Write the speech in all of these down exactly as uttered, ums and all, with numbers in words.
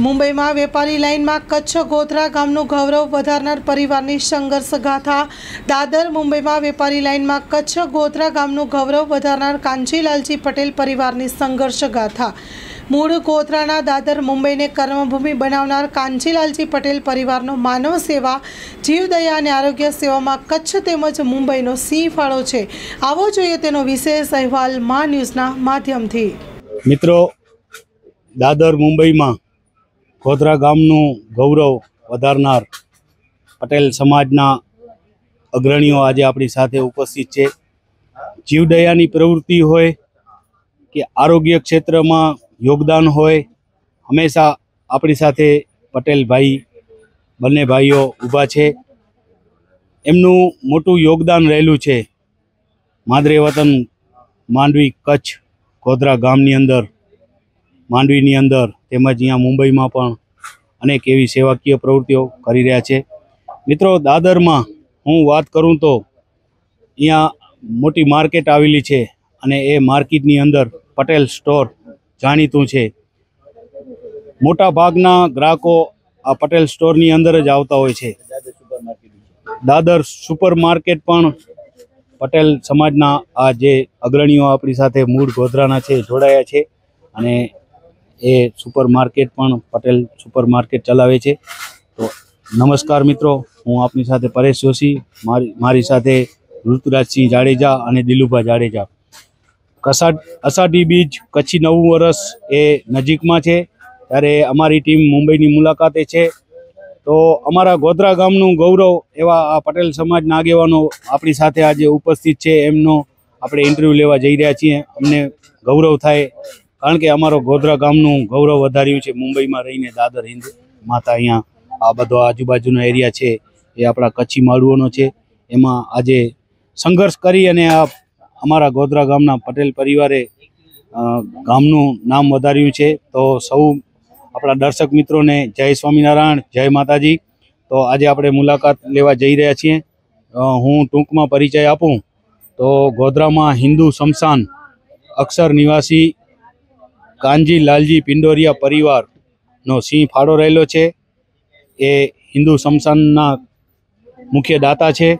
મુંબઈમાં વેપારી લાઇનમાં કચ્છ ગોધરા ગામનું ગૌરવ વધારનાર પરિવારની સંઘર્ષ ગાથા। દાદર મુંબઈમાં વેપારી લાઇનમાં કચ્છ ગોધરા ગામનું ગૌરવ વધારનાર કાંજીલાલજી પટેલ પરિવારની સંઘર્ષ ગાથા। મૂળ ગોધરાના દાદર મુંબઈને કર્મભૂમિ બનાવનાર કાંજીલાલજી પટેલ પરિવારનો માનવ સેવા, જીવદયા અને આરોગ્ય સેવામાં કચ્છ તેમજ મુંબઈનો સિંહ ફાળો છે। આવો જોઈએ તેનો વિશેષ અહેવાલ મા ન્યૂઝના માધ્યમથી। મિત્રો, દાદર મુંબईમાં ગોધરા ગામનું ગૌરવ વધારનાર પટેલ સમાજના અગ્રણીઓ આજે આપણી સાથે ઉપસ્થિત છે। જીવદયાની પ્રવૃત્તિ હોય કે આરોગ્ય ક્ષેત્રમાં યોગદાન હોય, હંમેશા આપણી સાથે પટેલ ભાઈ બંને ભાઈઓ ઊભા છે। એમનું મોટું યોગદાન રહેલું છે માદરે વતન માંડવી કચ્છ ગોધરા ગામની અંદર, માંડવીની અંદર તેમજ અહીંયા મુંબઈમાં પણ અનેક એવી સેવાકીય પ્રવૃત્તિઓ કરી રહ્યા છે। મિત્રો, દાદરમાં હું વાત કરું તો અહીંયા મોટી માર્કેટ આવેલી છે અને એ માર્કેટની અંદર પટેલ સ્ટોર જાણીતું છે। મોટા ભાગના ગ્રાહકો આ પટેલ સ્ટોરની અંદર જ આવતા હોય છે। દાદર સુપર માર્કેટ પણ પટેલ સમાજના આ જે અગ્રણીઓ આપણી સાથે મૂળ ગોધરાના છે જોડાયા છે અને એ સુપર માર્કેટ પણ પટેલ સુપર માર્કેટ ચલાવે છે। તો નમસ્કાર મિત્રો, હું આપની સાથે પરેશ જોશી, મારી મારી સાથે ઋતુરાજસિંહ જાડેજા અને દિલુભા જાડેજા। કસાડ અષાઢી બીજ કચ્છી નવું વર્ષ એ નજીકમાં છે ત્યારે અમારી ટીમ મુંબઈની મુલાકાતે છે। તો અમારા ગોધરા ગામનું ગૌરવ એવા આ પટેલ સમાજના આગેવાનો આપણી સાથે આજે ઉપસ્થિત છે, એમનો આપણે ઇન્ટરવ્યૂ લેવા જઈ રહ્યા છીએ। અમને ગૌરવ થાય કારણ કે અમારો ગોધરા ગામનું ગૌરવ વધાર્યું છે મુંબઈમાં રહીને। દાદર હિન્દ માતા અહીંયા આ બધો આજુબાજુનો એરિયા છે એ આપણા કચ્છી માળુઓનો છે। એમાં આજે સંઘર્ષ કરી અને આ અમારા ગોધરા ગામના પટેલ પરિવારે ગામનું નામ વધાર્યું છે। તો સૌ આપણા દર્શક મિત્રોને જય સ્વામિનારાયણ, જય માતાજી। તો આજે આપણે મુલાકાત લેવા જઈ રહ્યા છીએ। હું ટૂંકમાં પરિચય આપું તો ગોધરામાં હિન્દુ શમશાન અક્ષર નિવાસી કાનજી લાલજી પિંડોરિયા પરિવારનો સિંહ ફાળો રહેલો છે। એ હિન્દુ શમશાનના મુખ્ય દાતા છે।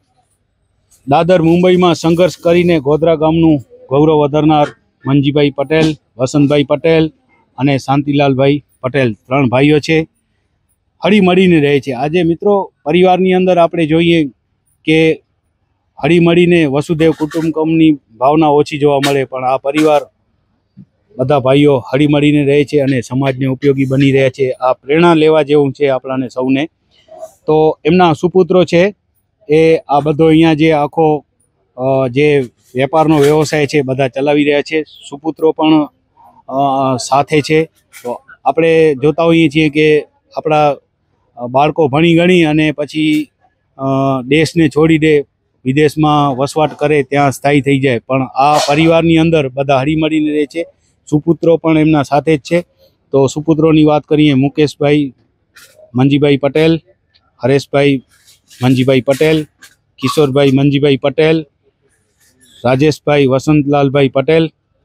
દાદર મુંબઈમાં સંઘર્ષ કરીને ગોધરા ગામનું ગૌરવ વધારનાર મંજીભાઈ પટેલ, વસંતભાઈ પટેલ અને શાંતિલાલભાઈ પટેલ ત્રણ ભાઈઓ છે, હળીમળીને રહે છે। આજે મિત્રો, પરિવારની અંદર આપણે જોઈએ કે હળીમળીને વસુદેવ કુટુંબકમની ભાવના ઓછી જોવા મળે, પણ આ પરિવાર બધા ભાઈઓ હળીમળીને રહે છે અને સમાજને ઉપયોગી બની રહ્યા છે। આ પ્રેરણા લેવા જેવું છે આપણાને સૌને। તો એમના સુપુત્રો છે એ આ બધો અહીંયા જે આખો જે વેપારનો વ્યવસાય છે બધા ચલાવી રહ્યા છે। સુપુત્રો પણ સાથે છે। તો આપણે જોતા હોઈએ છીએ કે આપણા બાળકો ભણી ગણી અને પછી દેશને છોડી દે, વિદેશમાં વસવાટ કરે, ત્યાં સ્થાયી થઈ જાય, પણ આ પરિવારની અંદર બધા હળીમળીને રહે છે। સુપુત્રો પણ એમના સાથે જ છે। તો સુપુત્રોની વાત કરીએ, મુકેશભાઈ મંજીભાઈ પટેલ, હરેશભાઈ મંજીભાઈ પટેલ, કિશોરભાઈ મંજીભાઈ પટેલ, રાજેશભાઈ વસંતલાલભાઈ પટેલ,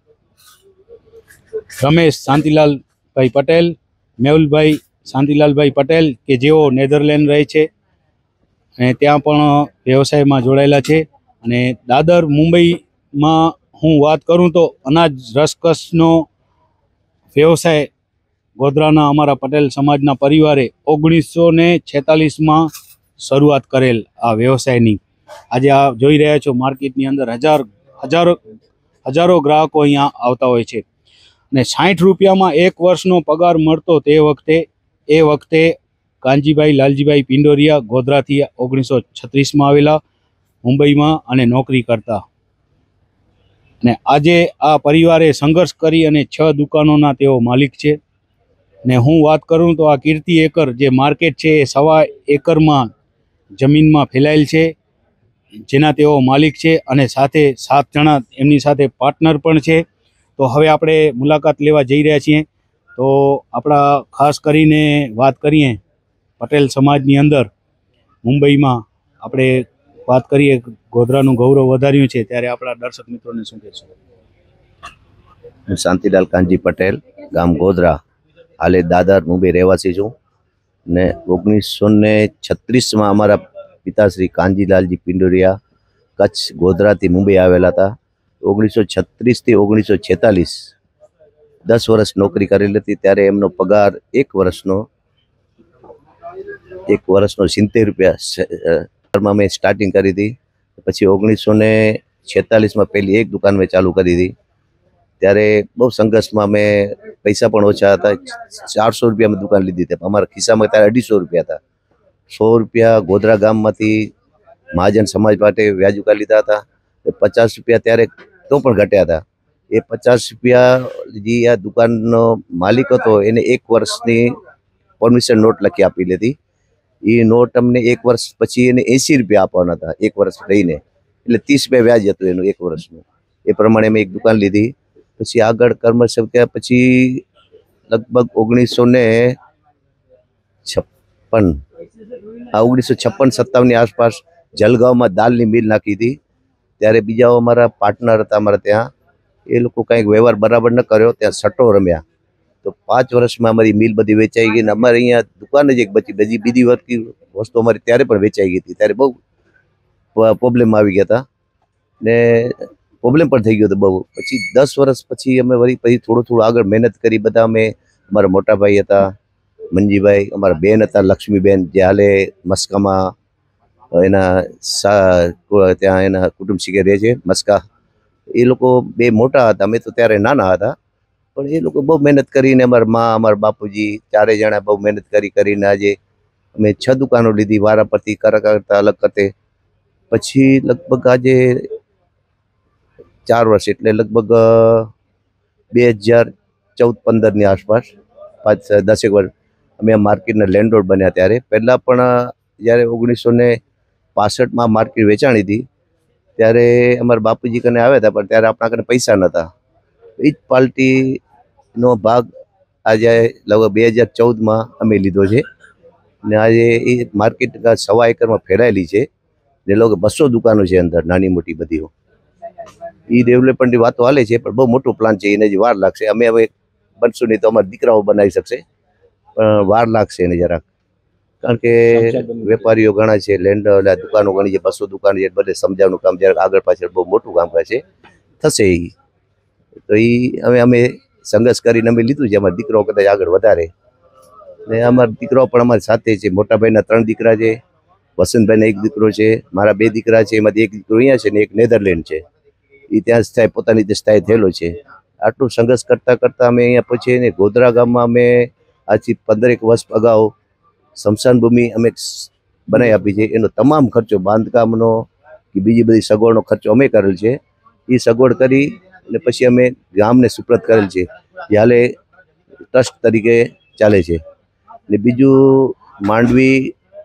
રમેશ શાંતિલાલભાઈ પટેલ, મેહુલભાઈ શાંતિલાલભાઈ પટેલ કે જેઓ નેધરલેન્ડ રહે છે અને ત્યાં પણ વ્યવસાયમાં જોડાયેલા છે। અને દાદર મુંબઈમાં હું વાત કરું તો અનાજ રસકસનો વ્યવસાય ગોધરાના અમારા પટેલ સમાજના પરિવારે ઓગણીસો ને છેતાલીસમાં શરૂઆત કરેલ આ વ્યવસાયની। આજે આ જોઈ રહ્યા છો માર્કેટની અંદર હજાર હજારો હજારો ગ્રાહકો અહીંયા આવતા હોય છે અને સાઠ રૂપિયામાં એક વર્ષનો પગાર મળતો તે વખતે એ વખતે કાનજીભાઈ લાલજીભાઈ પિંડોરિયા ગોધરાથી ઓગણીસો છત્રીસમાં આવેલા મુંબઈમાં અને નોકરી કરતા, અને આજે આ પરિવારે સંઘર્ષ કરી અને છ દુકાનોના તેઓ માલિક છે। ને હું વાત કરું તો આ કીર્તિ એકર જે માર્કેટ છે એ સવા એકરમાં જમીનમાં ફેલાયેલ છે, જેના તેઓ માલિક છે અને સાથે સાત જણા એમની સાથે પાર્ટનર પણ છે। તો હવે આપણે મુલાકાત લેવા જઈ રહ્યા છીએ। તો આપણા ખાસ કરીને વાત કરીએ પટેલ સમાજની અંદર મુંબઈમાં આપણે વાત કરીએ ગોધરાનું ગૌરવ વધાર્યું છે, ત્યારે આપણા દર્શક મિત્રોને શું કહેશો? શાંતિલાલ કાનજી પટેલ, ગામ ગોધરા, હાલે દાદર મુંબઈ રહેવાસી છું ને ઓગણીસો ને છત્રીસમાં અમારા પિતાશ્રી કાનજીલાલજી પિંડોરિયા કચ્છ ગોધરાથી મુંબઈ આવેલા હતા. ઓગણીસો છત્રીસથી ઓગણીસો છેતાલીસ દસ વર્ષ નોકરી કરેલી હતી. ત્યારે એમનો પગાર એક વર્ષનો એક વર્ષનો સિત્તેર રૂપિયા મેં સ્ટાર્ટિંગ કરી હતી. પછી ઓગણીસો ને છેતાલીસમાં પહેલી એક દુકાન મેં ચાલુ કરી હતી. ત્યારે બહુ સંઘર્ષમાં મેં પૈસા પણ ઓછા હતા. ચારસો રૂપિયામાં દુકાન લીધી હતી. અમારા ખિસ્સામાં ત્યારે અઢીસો રૂપિયા હતા. સો રૂપિયા ગોધરા ગામમાંથી મહાજન સમાજ માટે વ્યાજ ઉકાર લીધા હતા. પચાસ રૂપિયા ત્યારે તો પણ ઘટ્યા હતા. એ પચાસ રૂપિયા જે આ દુકાનનો માલિક હતો એને એક વર્ષની પરમિશન નોટ લખી આપી લીધી. એ નોટ અમને એક વર્ષ પછી એને એંસી રૂપિયા આપવાના હતા એક વર્ષ રહીને, એટલે ત્રીસ રૂપિયા વ્યાજ હતું એનું એક વર્ષનું. એ પ્રમાણે મેં એક દુકાન લીધી. પછી આગળ કર્મશેવ થયા પછી લગભગ ઓગણીસો ને છપ્પન આ ઓગણીસો છપ્પન સત્તાવનની આસપાસ જલગાંવમાં દાલની મિલ નાખી હતી. ત્યારે બીજા અમારા પાર્ટનર હતા અમારા ત્યાં, એ લોકો કંઈક વ્યવહાર બરાબર ન કર્યો, ત્યાં સટ્ટો રમ્યા. તો પાંચ વર્ષમાં અમારી મિલ બધી વેચાઈ ગઈ ને અમારે અહીંયા દુકાન જ એક બચી. બધી બીજી વખત વસ્તુ અમારી ત્યારે પણ વેચાઈ ગઈ હતી. ત્યારે બહુ પ્રોબ્લેમ આવી ગયા હતા ને પ્રોબ્લેમ પણ થઈ ગયો હતો બહુ. પછી દસ વર્ષ પછી અમે વળી પછી થોડું થોડું આગળ મહેનત કરી. બધા અમે અમારા મોટા ભાઈ હતા મંજીભાઈ, અમારા બેન હતા લક્ષ્મીબેન જે હાલે મસ્કામાં એના સા ત્યાં એના કુટુંબ શીખે રહે છે મસ્કા. એ લોકો બે મોટા હતા, અમે તો ત્યારે નાના હતા. પણ એ લોકો બહુ મહેનત કરીને અમારા મા અમારા બાપુજી ચારે જણા બહુ મહેનત કરી કરીને આજે અમે છ દુકાનો લીધી વારા પરથી કરતા કરતા અલગ કરતે. પછી લગભગ આજે ચાર વર્ષ એટલે લગભગ બે હજાર ચૌદ પંદરની આસપાસ પાંચ દસેક વર્ષ અમે આ માર્કેટના લેન્ડલોર્ડ બન્યા. ત્યારે પહેલાં પણ જ્યારે ઓગણીસો ને પાસઠમાં માર્કેટ વેચાણી હતી ત્યારે અમારા બાપુજી કને આવ્યા હતા, પણ ત્યારે આપણા કને પૈસા નહોતા. એ જ પાર્ટીનો ભાગ આજે લગભગ બે હજાર ચૌદમાં અમે લીધો છે ને આજે એ માર્કેટ સવા એકરમાં ફેલાયેલી છે. જે લોકો બસો દુકાનો છે અંદર, નાની મોટી બધીઓ. એ ડેવલપમેન્ટની વાતો હાલે છે પણ બહુ મોટો પ્લાન છે, એને જે વાર લાગશે. અમે હવે બનશું નહીં તો અમારા દીકરાઓ બનાવી શકશે, પણ વાર લાગશે એને જરાક. કારણ કે વેપારીઓ ઘણા છે, લેન્ડ દુકાનો ઘણી છે, બસો દુકાન છે, બધે સમજાવવાનું કામ જરાક આગળ પાછળ બહુ મોટું કામ કરે છે. થશે એ તો એ હવે અમે સંઘર્ષ કરીને અમે લીધું છે. અમારા દીકરાઓ કદાચ આગળ વધારે ને અમારા દીકરાઓ પણ અમારી સાથે છે. મોટા ભાઈના ત્રણ દીકરા છે, વસંતભાઈના એક દીકરો છે, મારા બે દીકરા છે. એમાંથી એક દીકરો અહીંયા છે ને એક નેધરલેન્ડ છે. એ ત્યાં સ્થાયી પોતાની રીતે સ્થાયી થયેલો છે. આટલું સંઘર્ષ કરતાં કરતાં અમે અહીંયા પછી ને ગોધરા ગામમાં અમે આજથી પંદરેક વર્ષ અગાઉ સ્મશાન ભૂમિ અમે બનાવી આપી છે. એનો તમામ ખર્ચો બાંધકામનો કે બીજી બધી સગવડનો ખર્ચો અમે કરેલ છે. એ સગવડ કરી અને પછી અમે ગામને સુપ્રત કરેલ છે, જે હાલે ટ્રસ્ટ તરીકે ચાલે છે. ને બીજું માંડવી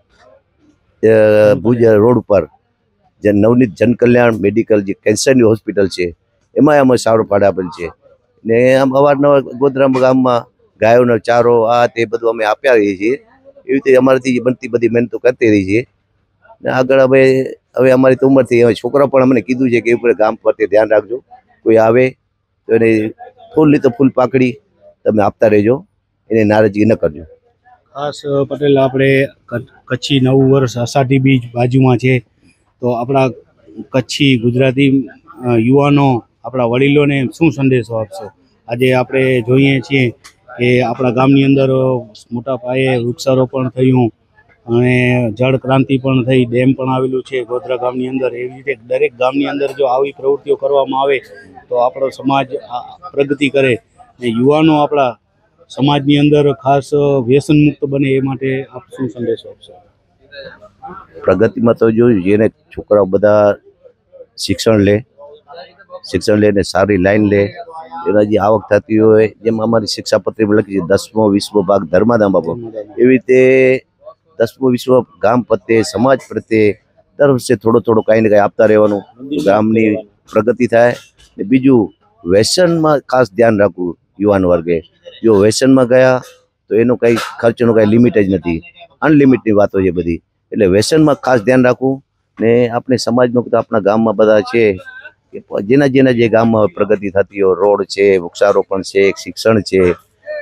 ભુજ રોડ ઉપર જે નવનીત જનકલ્યાણ મેડિકલ જે કેન્સરની હોસ્પિટલ છે એમાં અમે સારો ફાળો આપેલ છે. ને આમ અવારનવાર ગોધરા ગામમાં ગાયોનો ચારો આ તે બધું અમે આપ્યા રહીએ છીએ. એવી રીતે અમારાથી બનતી બધી મહેનતો કરતી રહી છે. ને આગળ હવે હવે અમારી તો ઉંમરથી હવે છોકરા પણ અમને કીધું છે કે ઉપર ગામ પ્રત્યે ધ્યાન રાખજો, કોઈ આવે તો એને ફૂલની તો ફૂલ પાકડી તમે આપતા રહેજો, એને નારાજગી ન કરજો. ખાસ પટેલ આપણે કચ્છી નવું વર્ષ અષાઢી બીજ બાજુમાં છે, તો આપણા કચ્છી ગુજરાતી યુવાનો આપણા વડીલોને શું સંદેશો આપશો? આજે આપણે જોઈએ છીએ કે આપણા ગામની અંદર મોટા પાયે વૃક્ષારોપણ થયું અને જળ ક્રાંતિ પણ થઈ, ડેમ પણ આવેલું છે ગોધરા ગામની અંદર. એવી રીતે દરેક ગામની અંદર જો આવી પ્રવૃત્તિઓ કરવામાં આવે તો આપણો સમાજ પ્રગતિ કરે ને યુવાનો આપણા સમાજની અંદર ખાસ વ્યસન મુક્ત બને. એ માટે આપ શું સંદેશો આપશો? પ્રગતિમાં તો જોયું જેને છોકરાઓ બધા શિક્ષણ લે શિક્ષણ લે ને સારી લાઈન લે, એના જે આવક થતી હોય, જેમ અમારી શિક્ષાપત્રીમાં લખી છે દસમો વીસમો ભાગ ધર્માદામ આપો, એવી રીતે દસમો વીસમો ગામ પ્રત્યે સમાજ પ્રત્યે દર વર્ષે થોડો થોડો કાંઈ ને કાંઈ આપતા રહેવાનું, ગામની પ્રગતિ થાય. ને બીજું વ્યસનમાં ખાસ ધ્યાન રાખવું યુવાન વર્ગે. જો વ્યસનમાં ગયા તો એનો કંઈ ખર્ચનો કાંઈ લિમિટ જ નથી, અનલિમિટની વાતો છે બધી. એટલે વ્યસનમાં ખાસ ધ્યાન રાખવું. ને આપણે સમાજમાં આપણા ગામમાં બધા છે કે જેના જેના જે ગામમાં પ્રગતિ થતી હોય, રોડ છે, વૃક્ષારોપણ છે, શિક્ષણ છે,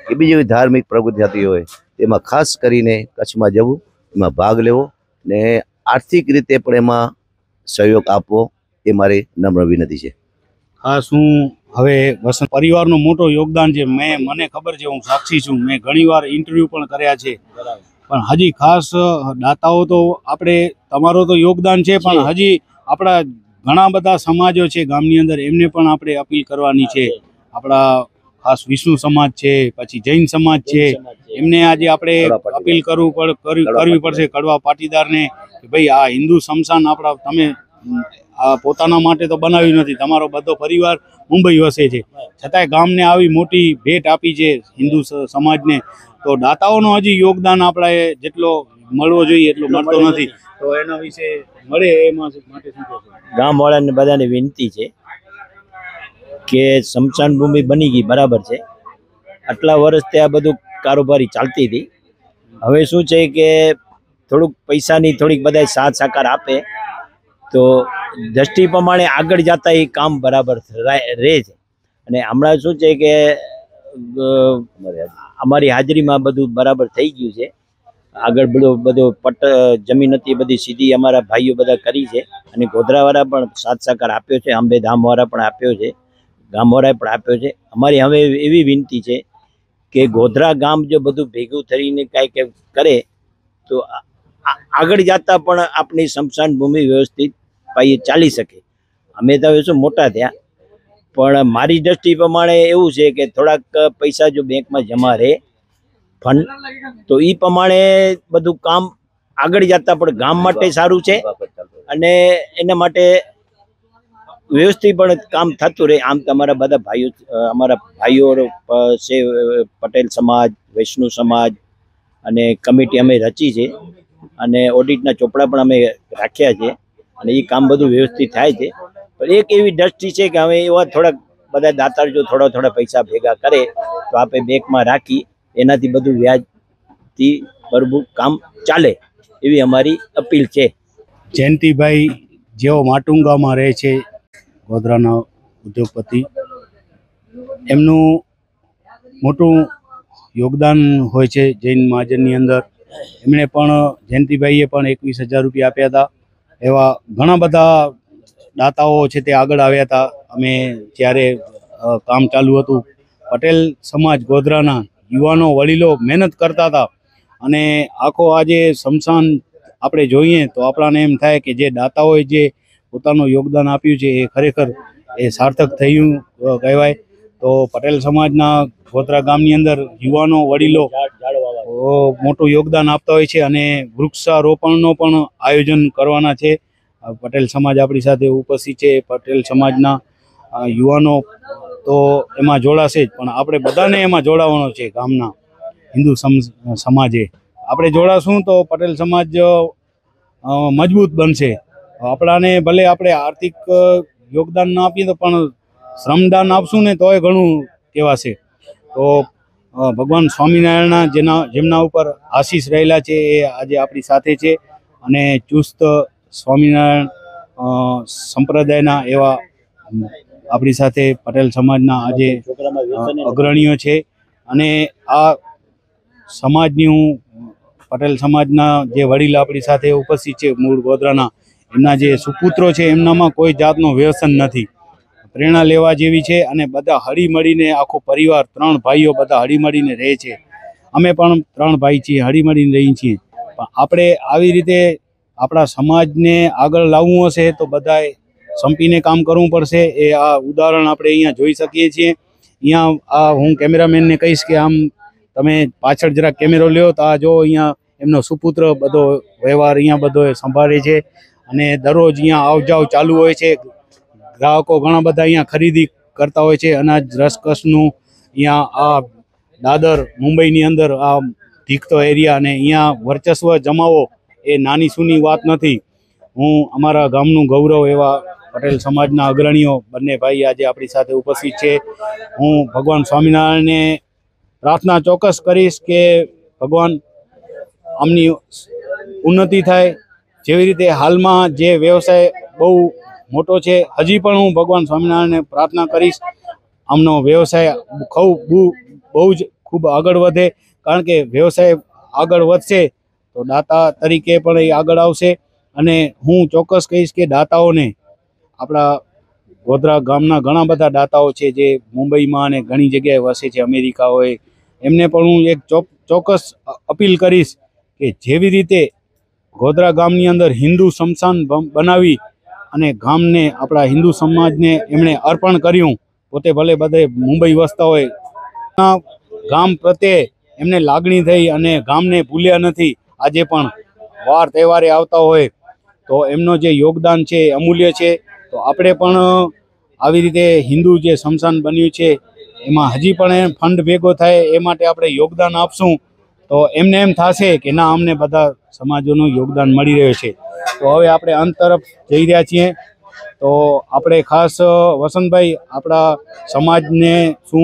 કે બીજી ધાર્મિક પ્રવૃત્તિ થતી હોય તેમાં ખાસ કરીને કચ્છમાં જવું, એમાં ભાગ લેવો ને આર્થિક રીતે પણ એમાં સહયોગ આપવો એ મારી નમ્ર વિનંતી છે. ખાસ હું હવે વસંત પરિવારનું મોટું યોગદાન છે. મેં મને ખબર છે, હું સાક્ષી છું, મેં ઘણીવાર ઇન્ટરવ્યૂ પણ કર્યા છે, પણ હજી ખાસ દાતાઓ તો આપણે તમારો તો યોગદાન છે, પણ હજી આપણા ઘણા બધા સમાજો છે ગામની અંદર, એમને પણ આપણે અપીલ કરવાની છે. આપણા ખાસ વિષ્ણુ સમાજ છે, પછી જૈન સમાજ છે, એમને આજે આપણે અપીલ કરવું પડ કરવી પડશે કડવા પાટીદારને કે ભાઈ આ હિન્દુ સ્મશાન આપણા તમે આ પોતાના માટે તો બનાવ્યું નથી, તમારો બધો પરિવાર મુંબઈ વસે છે, છતાંય ગામને આવી મોટી ભેટ આપી છે હિન્દુ સમાજને. તો દાતાઓનો હજી યોગદાન આપણે જેટલો મળવો જોઈએ એટલો મળતો નથી. તો એના વિશે મળે એમાં માટે શું કહેશો? ગામવાળાને બધાને વિનંતી છે કે સ્મશાન ભૂમિ બની ગઈ બરાબર છે, આટલા વર્ષથી આ બધું કારોબારી ચાલતી હતી. હવે શું છે કે થોડુંક પૈસાની થોડીક બધા સાથ સહકાર આપે તો દ્રષ્ટિ પ્રમાણે આગળ જતા એ કામ બરાબર રહે છે. અને હમણાં શું છે કે અમારી હાજરીમાં બધું બરાબર થઈ ગયું છે. આગળ બધો બધો પટ જમીન હતી એ બધી સીધી અમારા ભાઈઓ બધા કરી છે, અને ગોધરાવાળા પણ સાથ સહકાર આપ્યો છે, અંબે ધામવાળા પણ આપ્યો છે, ગામવાળાએ પણ આપ્યો છે. અમારી હવે એવી વિનંતી છે કે ગોધરા ગામ જો બધું ભેગું થઈને કાંઈક કરે તો આગળ જતા પણ આપણી સ્મશાન ભૂમિ વ્યવસ્થિત પાયે ચાલી શકે. અમે તો હવે શું મોટા થયા, પણ મારી દ્રષ્ટિ પ્રમાણે એવું છે કે થોડાક પૈસા જો બેંકમાં જમા રહે ફંડ, તો એ પ્રમાણે બધું કામ આગળ જતા પણ ગામ માટે સારું છે, અને એના માટે વ્યવસ્થિત પણ કામ થતું રહે. આમ તમારા બધા ભાઈઓ અમારા ભાઈઓ છે, પટેલ સમાજ, વૈષ્ણવ સમાજ, અને કમિટી અમે રચી છે, અને ઓડિટના ચોપડા પણ અમે રાખ્યા છે, અને એ કામ બધું વ્યવસ્થિત થાય છે. પણ એક એવી દ્રષ્ટિ છે કે હવે એવા થોડાક બધા દાતાર જો થોડા થોડા પૈસા ભેગા કરે તો આપણે બેંકમાં રાખી એનાથી બધું વ્યાજથી બરબું કામ ચાલે એવી અમારી અપીલ છે. જયંતિભાઈ જેઓ માટુંગામાં રહે છે, ગોધરાના ઉદ્યોગપતિ, એમનું મોટું યોગદાન હોય છે જૈન મહાજનની અંદર. એમણે પણ જયંતિભાઈએ પણ એકવીસ હજાર રૂપિયા આપ્યા હતા. એવા ઘણા બધા દાતાઓ છે તે આગળ આવ્યા હતા. અમે જ્યારે કામ ચાલુ હતું, પટેલ સમાજ ગોધરાના યુવાનો વડીલો મહેનત કરતા હતા, અને આખો આજે સ્મશાન આપણે જોઈએ તો આપણાને એમ થાય કે જે દાતાઓએ જે પોતાનું યોગદાન આપ્યું છે એ ખરેખર એ સાર્થક થયું કહેવાય. તો પટેલ સમાજના ગોધરા ગામની અંદર યુવાનો વડીલો મોટું યોગદાન આપતા હોય છે, અને વૃક્ષારોપણનો પણ આયોજન કરવાના છે. પટેલ સમાજ આપણી સાથે ઉપસ્થિત છે, પટેલ સમાજના યુવાનો તો એમાં જોડાશે જ, પણ આપણે બધાને એમાં જોડાવાનો છે. ગામના હિન્દુ સમાજે આપણે જોડાશું તો પટેલ સમાજ મજબૂત બનશે. આપણાને ભલે આપણે આર્થિક યોગદાન ના આપીએ તો પણ શ્રમદાન આપશું ને તોય ઘણું કહેવાશે. તો ભગવાન સ્વામિનારાયણના જેના જેમના ઉપર આશીષ રહેલા છે એ આજે આપણી સાથે છે, અને ચુસ્ત સ્વામિનારાયણ સંપ્રદાયના એવા આપણી સાથે પટેલ સમાજના આજે અગ્રણીઓ છે. અને આ સમાજની હું પટેલ સમાજના જે વડીલ આપણી સાથે ઉપસ્થિત છે મૂળ ગોધરાના, એમના જે સુપુત્રો છે એમનામાં કોઈ જાતનો વ્યસન નથી, પ્રેરણા લેવા જેવી છે. અને બધા હળીમળીને આખો પરિવાર, ત્રણ ભાઈઓ બધા હળીમળીને રહે છે. અમે પણ ત્રણ ભાઈ છીએ, હળીમળીને રહીએ છીએ. પણ આપણે આવી રીતે આપણા સમાજને આગળ લાવવું હશે તો બધાએ સંપીને કામ કરવું પડશે. એ આ ઉદાહરણ આપણે અહીંયા જોઈ શકીએ છીએ. અહીંયા આ હું કેમેરામેનને કહીશ કે આમ તમે પાછળ જરાક કેમેરો લ્યો તો આ જો અહીંયા એમનો સુપુત્ર બધો વ્યવહાર અહીંયા બધો સંભાળે છે, અને દરરોજ અહીંયા આવ જાવ ચાલુ હોય છે. ગ્રાહકો ઘણા બધા અહીંયા ખરીદી કરતા હોય છે અનાજ રસકસનું. અહીંયા આ દાદર મુંબઈની અંદર આ ધીકતો એરિયા, અને અહીંયા વર્ચસ્વ જમાવો એ નાની સૂની વાત નથી. હું અમારા ગામનું ગૌરવ એવા પટેલ સમાજના અગ્રણીઓ બંને ભાઈ આજે આપણી સાથે ઉપસ્થિત છે. હું ભગવાન સ્વામિનારાયણને પ્રાર્થના ચોક્કસ કરીશ કે ભગવાન આમની ઉન્નતિ થાય. જેવી રીતે હાલમાં જે વ્યવસાય બહુ મોટો છે, હજી પણ હું ભગવાન સ્વામિનારાયણને પ્રાર્થના કરીશ આમનો વ્યવસાય ખૂબ બહુ જ ખૂબ આગળ વધે, કારણ કે વ્યવસાય આગળ વધશે તો દાતા તરીકે પણ એ આગળ આવશે. અને હું ચોક્કસ કહીશ કે દાતાઓને, આપણા ગોધરા ગામના ઘણા બધા દાતાઓ છે જે મુંબઈમાં અને ઘણી જગ્યાએ વસે છે, અમેરિકા હોય, એમને પણ હું એક ચોક્કસ અપીલ કરીશ કે જેવી રીતે ગોધરા ગામની અંદર હિન્દુ સ્મશાન બનાવી અને ગામને, આપણા હિન્દુ સમાજને એમણે અર્પણ કર્યું, પોતે ભલે બધે મુંબઈ વસતા હોય, ગામ પ્રત્યે એમને લાગણી થઈ અને ગામને ભૂલ્યા નથી. આજે પણ વાર તહેવારે આવતા હોય તો એમનો જે યોગદાન છે એ અમૂલ્ય છે. તો આપણે પણ આવી રીતે હિન્દુ જે સ્મશાન બન્યું છે એમાં હજી પણ ફંડ ભેગો થાય એ માટે આપણે યોગદાન આપશું તો એમને એમ થશે કે ના, અમને બધા સમાજોનું યોગદાન મળી રહ્યું છે. તો હવે આપણે અંત તરફ જઈ રહ્યા છીએ. તો આપણે ખાસ વસંતભાઈ, આપણા સમાજને શું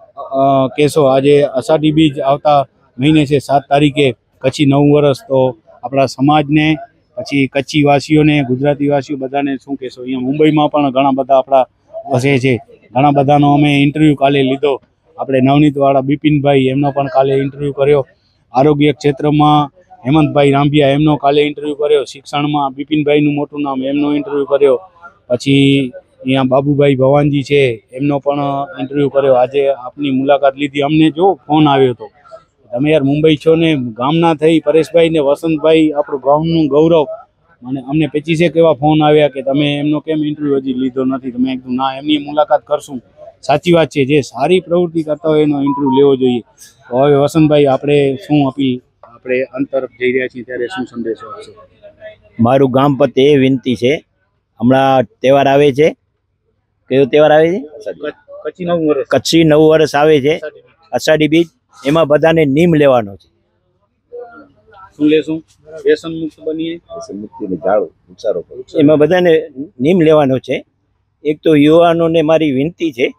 કહેશો? આજે અષાઢી બીજ આવતા મહિને છે, સાત તારીખે કચ્છી નવું વર્ષ. તો આપણા સમાજને, પછી કચ્છી વાસીઓને, ગુજરાતી વાસીઓ બધાને શું કહેશો? અહીંયા મુંબઈમાં પણ ઘણા બધા આપણા વસે છે, ઘણા બધાનો અમે ઇન્ટરવ્યૂ કાલે લીધો. આપણે નવનીતવાળા બિપિનભાઈ, એમનો પણ કાલે ઇન્ટરવ્યૂ કર્યો. આરોગ્ય ક્ષેત્રમાં હેમંતભાઈ રાંભિયા, એમનો કાલે ઇન્ટરવ્યૂ કર્યો. શિક્ષણમાં બિપિનભાઈનું મોટું નામ, એમનો ઇન્ટરવ્યૂ કર્યો. પછી અહીંયા બાબુભાઈ ભવાનજી છે, એમનો પણ ઇન્ટરવ્યૂ કર્યો. આજે આપની મુલાકાત લીધી, અમને જો ફોન આવ્યો હતો, તમે યાર મુંબઈ છો ને ગામના થઈ, પરેશભાઈ ને વસંતભાઈ, આપણું ગામનું ગૌરવ. મને અમને પચીસેક એવા ફોન આવ્યા કે તમે એમનો કેમ ઇન્ટરવ્યૂ હજી લીધો નથી. તમે એકદમ ના, એમની મુલાકાત કરશું. સાચી વાત છે, જે સારી પ્રવૃત્તિ કરતા હોય એનો ઇન્ટરવ્યૂ લેવો જોઈએ. તો હવે વસંતભાઈ, આપણે શું અપીલ, આપણે અંત તરફ જઈ રહ્યા છીએ ત્યારે શું સંદેશો આપશો? મારું ગામ પ્રત્યે એ વિનંતી છે, હમણાં તહેવાર આવે છે, કયો તહેવાર આવે છે? કચ્છી નવું વર્ષ. કચ્છી નવું વર્ષ આવે છે, અષાઢી બીજ. એમાં બધાને નીમ લેવાનો છે. શું લેશું? વ્યસન મુક્ત બનીએ, વ્યસન મુક્તિને જાળો, વૃક્ષારોપણ. એમાં બધાને નીમ લેવાનો છે. એક તો યુવાનોને મારી વિનંતી છે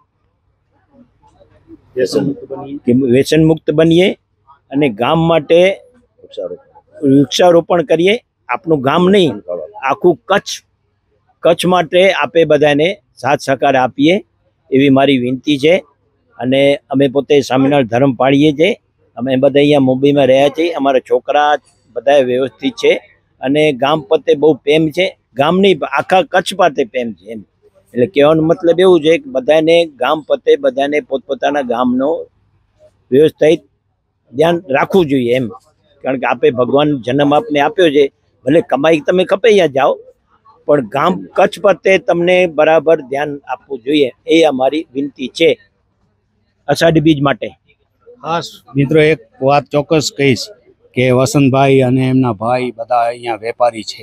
વ્યસન મુક્ત બનીએ, કે વ્યસન મુક્ત બનીએ અને ગામ માટે વૃક્ષારોપણ વૃક્ષારોપણ કરીએ. આપણું ગામ નહીં, આખું કચ્છ કચ્છ માટે આપે બધાને સાથ સહકાર આપીએ એવી મારી વિનંતી છે. અને અમે પોતે સ્વામિનારાયણ ધર્મ પાળીએ છીએ. અમે બધા અહીંયા મુંબઈમાં રહ્યા છીએ. અમારા છોકરા બધા વ્યવસ્થિત છે અને ગામ પ્રત્યે બહુ પ્રેમ છે. ગામની આખા કચ્છ પ્રત્યે પ્રેમ છે એમ. એટલે કહેવાનો મતલબ એવું છે કે બધાને ગામ પ્રત્યે બધાને પોતપોતાના ગામનો વ્યવસ્થિત ધ્યાન રાખવું જોઈએ એમ. કારણ કે આપે ભગવાન જન્મ આપને આપ્યો છે, ભલે કમાઈ તમે કપાઈ જાઓ, પણ ગામ કચ્છ પ્રત્યે તમને બરાબર ધ્યાન આપવું જોઈએ, એ અમારી વિનંતી છે અષાઢી બીજ માટે. ખાસ મિત્રો એક વાત ચોક્કસ કહીશ કે વસંતભાઈ અને એમના ભાઈ બધા અહીંયા વેપારી છે,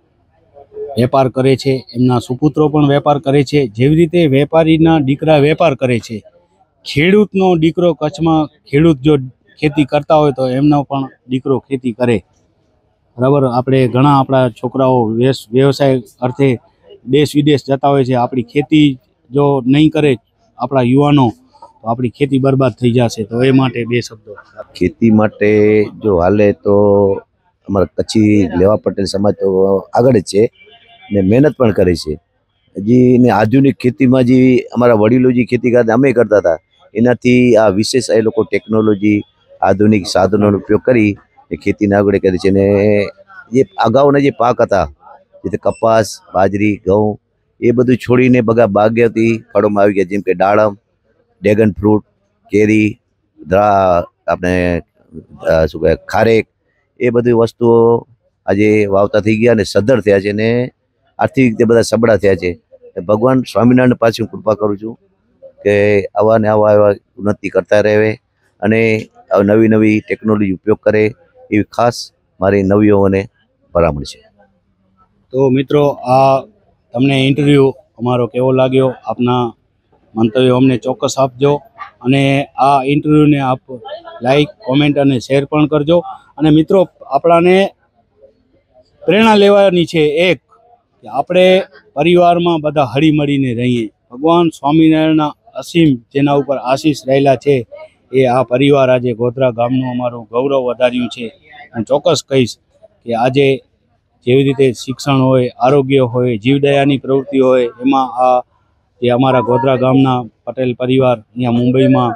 વેપાર કરે છે. એમના સુપુત્રો પણ વેપાર કરે છે. જેવી રીતે વેપારીના દીકરા વેપાર કરે છે, ખેડૂતનો દીકરો કચ્છમાં, ખેડૂત જો ખેતી કરતા હોય તો એમનો પણ દીકરો ખેતી કરે. બરાબર. આપણે ઘણા આપણા છોકરાઓ વ્યવસાય અર્થે દેશ વિદેશ જતા હોય છે. આપણી ખેતી જો નહીં કરે આપણા યુવાનો, તો આપણી ખેતી બરબાદ થઈ જશે. તો એ માટે બે શબ્દો. ખેતી માટે જો હાલે તો અમારા કચ્છી લેવા પટેલ સમાજ તો આગળ જ છે ને મહેનત પણ કરે છે. હજી ને આધુનિક ખેતીમાં જે અમારા વડીલો જે ખેતી કરતા અમે કરતા હતા, એનાથી આ વિશેષ એ લોકો ટેકનોલોજી, આધુનિક સાધનોનો ઉપયોગ કરી એ ખેતીને આગળ કરે છે. ને જે અગાઉના જે પાક હતા, જે કપાસ, બાજરી, ઘઉં, એ બધું છોડીને બગા બાગાયતી ફળોમાં આવી ગયા, જેમ કે દાડમ, ડ્રેગન ફ્રૂટ, કેરી, દ્રા આપણે શું કહેવાય ખારેક, એ બધી વસ્તુઓ આજે વાવતા થઈ ગયા અને સદ્ધર થયા છે ને આર્થિક રીતે બધા સબળા થયા છે. ભગવાન સ્વામિનારાયણ પાછી હું કૃપા કરું છું કે આવા ને આવા એવા ઉન્નતિ કરતા રહે અને નવી નવી ટેકનોલોજી ઉપયોગ કરે એવી ખાસ મારી નવયુવાઓને ભલામણ છે. તો મિત્રો, આ તમને ઇન્ટરવ્યૂ અમારો કેવો લાગ્યો? આપના મંતવ્યો અમને ચોક્કસ આપજો અને આ ઇન્ટરવ્યૂને આપ લાઈક, કોમેન્ટ અને શેર પણ કરજો. અને મિત્રો, આપણાને પ્રેરણા લેવાની છે એક, કે આપણે પરિવારમાં બધા હળીમળીને રહીએ. ભગવાન સ્વામિનારાયણના અસીમ જેના ઉપર આશીષ રહેલા છે, એ આ પરિવાર આજે ગોધરા ગામનું અમારું ગૌરવ વધાર્યું છે. હું ચોક્કસ કહીશ કે આજે જેવી રીતે શિક્ષણ હોય, આરોગ્ય હોય, જીવદયાની પ્રવૃત્તિ હોય, એમાં આ જે અમારા ગોધરા ગામના પટેલ પરિવાર અહીંયા મુંબઈમાં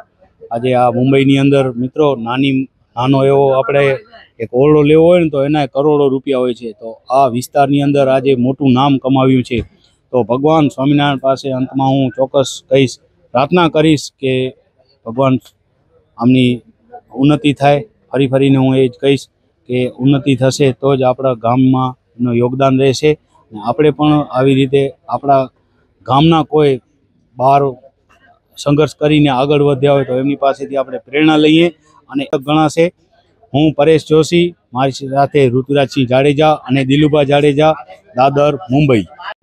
આજે આ મુંબઈની અંદર મિત્રો નાની નાનો એવો આપણે એક ઓરડો લેવો હોય ને તો એના કરોડો રૂપિયા હોય છે. તો આ વિસ્તારની અંદર આજે મોટું નામ કમાવ્યું છે. તો ભગવાન સ્વામિનારાયણ પાસે અંતમાં હું ચોક્કસ કહીશ, પ્રાર્થના કરીશ કે ભગવાન આમની ઉન્નતિ થાય. ફરી ફરીને હું એ જ કહીશ કે ઉન્નતિ થશે તો જ આપણા ગામમાં એનું યોગદાન રહેશે. અને આપણે પણ આવી રીતે આપણા ગામના કોઈ બહાર સંઘર્ષ કરીને આગળ વધ્યા હોય તો એમની પાસેથી આપણે પ્રેરણા લઈએ અને ગણાશે. હું પરેશ જોશી, મારી સાથે ઋતુરાજસિંહ જાડેજા અને દિલુભા જાડેજા, દાદર, મુંબઈ.